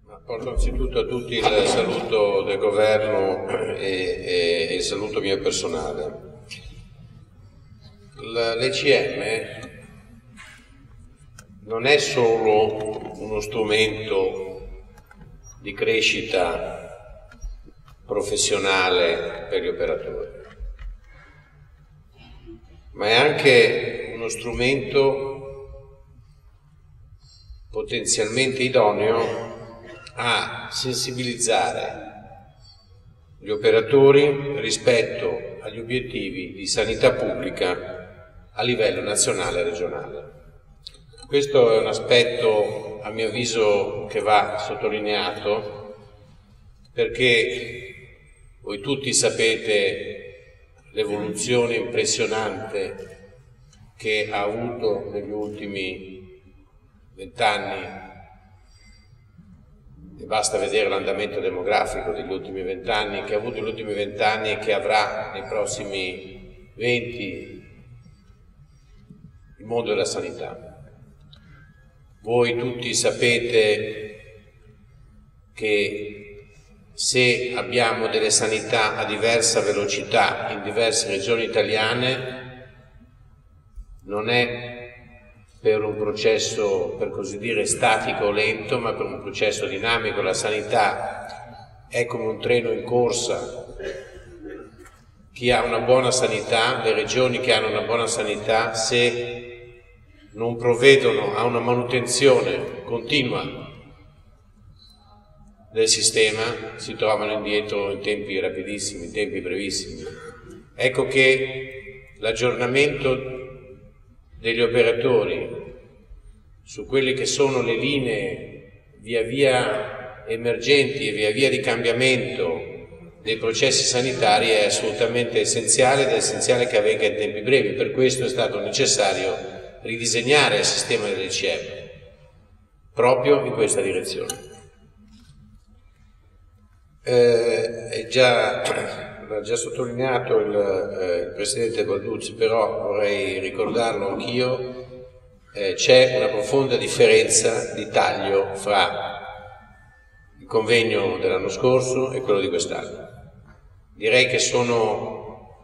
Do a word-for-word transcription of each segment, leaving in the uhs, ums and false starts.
Porto anzitutto a tutti il saluto del governo e, e, e il saluto mio personale. L'E C M non è solo uno strumento di crescita professionale per gli operatori, ma è anche uno strumento potenzialmente idoneo a sensibilizzare gli operatori rispetto agli obiettivi di sanità pubblica a livello nazionale e regionale. Questo è un aspetto, a mio avviso, che va sottolineato, perché voi tutti sapete l'evoluzione impressionante che ha avuto negli ultimi vent'anni. E basta vedere l'andamento demografico degli ultimi vent'anni, che ha avuto negli ultimi vent'anni e che avrà nei prossimi venti, il mondo della sanità. Voi tutti sapete che se abbiamo delle sanità a diversa velocità in diverse regioni italiane, non è per un processo, per così dire, statico o lento, ma per un processo dinamico. La sanità è come un treno in corsa. Chi ha una buona sanità, le regioni che hanno una buona sanità, se non provvedono a una manutenzione continua del sistema, si trovano indietro in tempi rapidissimi, in tempi brevissimi. Ecco che l'aggiornamento degli operatori su quelle che sono le linee via via emergenti e via via di cambiamento dei processi sanitari è assolutamente essenziale, ed è essenziale che avvenga in tempi brevi. Per questo è stato necessario ridisegnare il sistema dell'E C M proprio in questa direzione. Eh, è già l'ha già sottolineato il, eh, il Presidente Balduzzi, però vorrei ricordarlo anch'io, eh, c'è una profonda differenza di taglio fra il convegno dell'anno scorso e quello di quest'anno. Direi che sono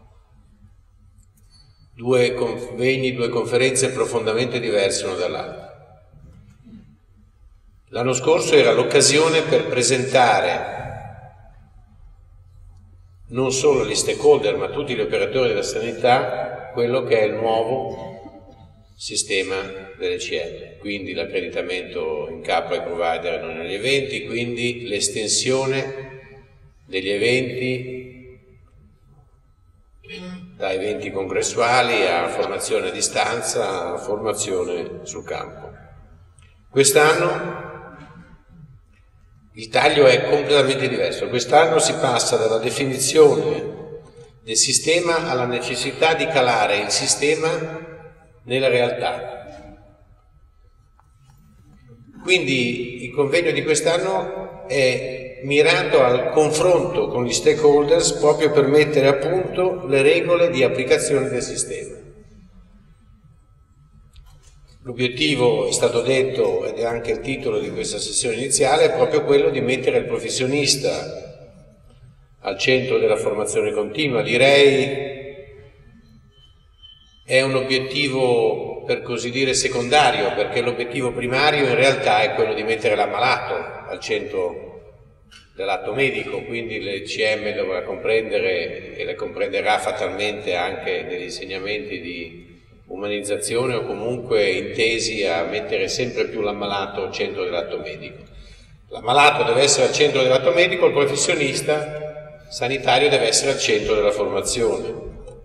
due convegni, due conferenze profondamente diverse l'una dall'altra. L'anno scorso era l'occasione per presentare non solo gli stakeholder, ma tutti gli operatori della sanità, quello che è il nuovo sistema dell'E C M, quindi l'accreditamento in capo ai provider e non agli eventi, quindi l'estensione degli eventi da eventi congressuali a formazione a distanza, a formazione sul campo. Quest'anno il taglio è completamente diverso. Quest'anno si passa dalla definizione del sistema alla necessità di calare il sistema nella realtà. Quindi il convegno di quest'anno è mirato al confronto con gli stakeholders proprio per mettere a punto le regole di applicazione del sistema. L'obiettivo, è stato detto, ed è anche il titolo di questa sessione iniziale, è proprio quello di mettere il professionista al centro della formazione continua. Direi è un obiettivo, per così dire, secondario, perché l'obiettivo primario in realtà è quello di mettere l'ammalato al centro dell'atto medico, quindi l'E C M dovrà comprendere, e le comprenderà fatalmente anche negli insegnamenti di umanizzazione o comunque intesi a mettere sempre più l'ammalato al centro dell'atto medico. L'ammalato deve essere al centro dell'atto medico, il professionista sanitario deve essere al centro della formazione.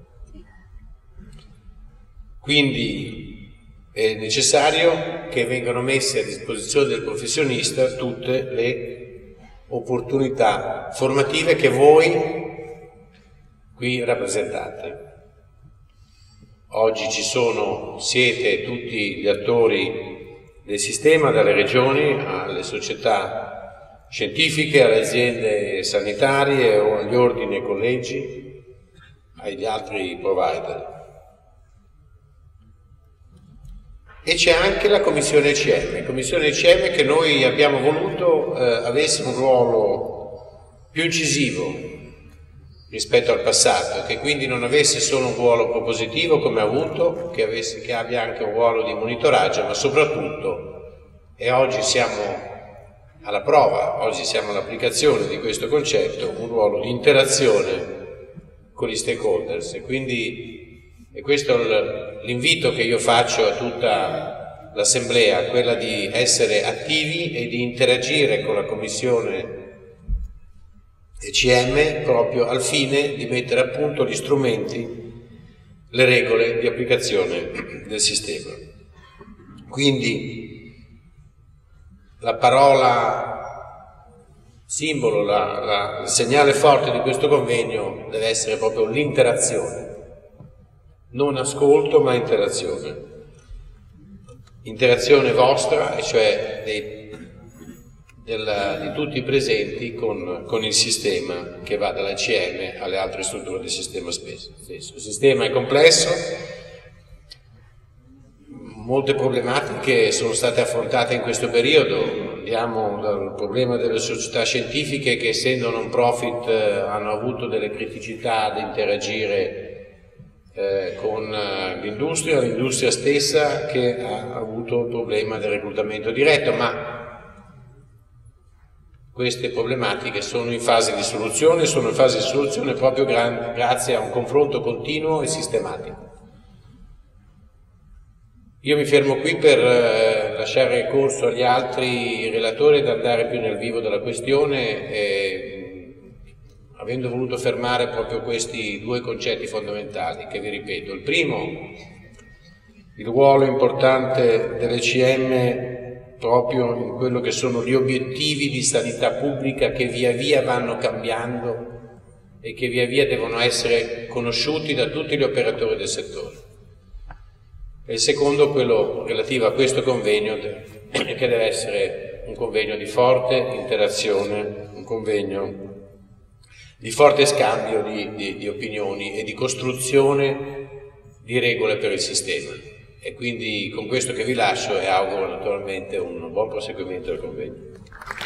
Quindi è necessario che vengano messe a disposizione del professionista tutte le opportunità formative che voi qui rappresentate. Oggi ci sono, siete tutti gli attori del sistema, dalle regioni alle società scientifiche, alle aziende sanitarie o agli ordini e collegi, agli altri provider. E c'è anche la Commissione E C M, Commissione E C M che noi abbiamo voluto eh, avesse un ruolo più incisivo rispetto al passato, che quindi non avesse solo un ruolo propositivo come ha avuto, che, avesse, che abbia anche un ruolo di monitoraggio, ma soprattutto, e oggi siamo alla prova, oggi siamo all'applicazione di questo concetto, un ruolo di interazione con gli stakeholders. E quindi e questo è l'invito che io faccio a tutta l'Assemblea, quella di essere attivi e di interagire con la Commissione E C M proprio al fine di mettere a punto gli strumenti, le regole di applicazione del sistema. Quindi la parola simbolo, la, la, il segnale forte di questo convegno deve essere proprio l'interazione. Non ascolto, ma interazione. Interazione vostra, e cioè dei, del, di tutti i presenti con, con il sistema che va dall'E C M alle altre strutture del sistema stesso. Il sistema è complesso, molte problematiche sono state affrontate in questo periodo. Andiamo dal problema delle società scientifiche che, essendo non profit, hanno avuto delle criticità ad interagire Eh, con uh, l'industria, l'industria stessa che ha avuto il problema del reclutamento diretto, ma queste problematiche sono in fase di soluzione, sono in fase di soluzione proprio gra grazie a un confronto continuo e sistematico. Io mi fermo qui per uh, lasciare corso agli altri relatori ed andare più nel vivo della questione, e, avendo voluto fermare proprio questi due concetti fondamentali che vi ripeto. Il primo, il ruolo importante dell'E C M proprio in quello che sono gli obiettivi di sanità pubblica che via via vanno cambiando e che via via devono essere conosciuti da tutti gli operatori del settore. E il secondo, quello relativo a questo convegno, che deve essere un convegno di forte interazione, un convegno di forte scambio di, di, di opinioni e di costruzione di regole per il sistema. E quindi con questo che vi lascio e auguro naturalmente un buon proseguimento del convegno.